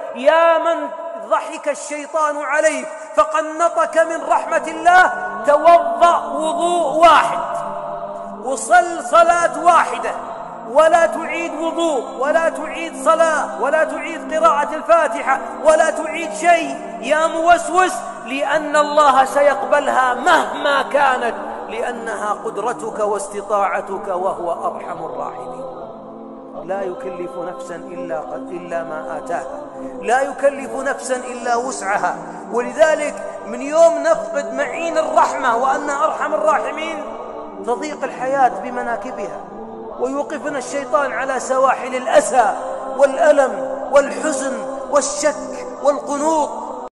يا من ضحك الشيطان عليك فقنطك من رحمة الله، توضأ وضوء واحد وصل صلاة واحدة، ولا تعيد وضوء ولا تعيد صلاة ولا تعيد قراءة الفاتحة ولا تعيد شيء يا موسوس، لأن الله سيقبلها مهما كانت، لأنها قدرتك واستطاعتك وهو أرحم الراحمين. لا يكلف نفسا إلا ما آتاها، لا يكلف نفسا إلا وسعها. ولذلك من يوم نفقد معين الرحمة وأن أرحم الراحمين تضيق الحياة بمناكبها، ويوقفنا الشيطان على سواحل الأسى والألم والحزن والشك والقنوط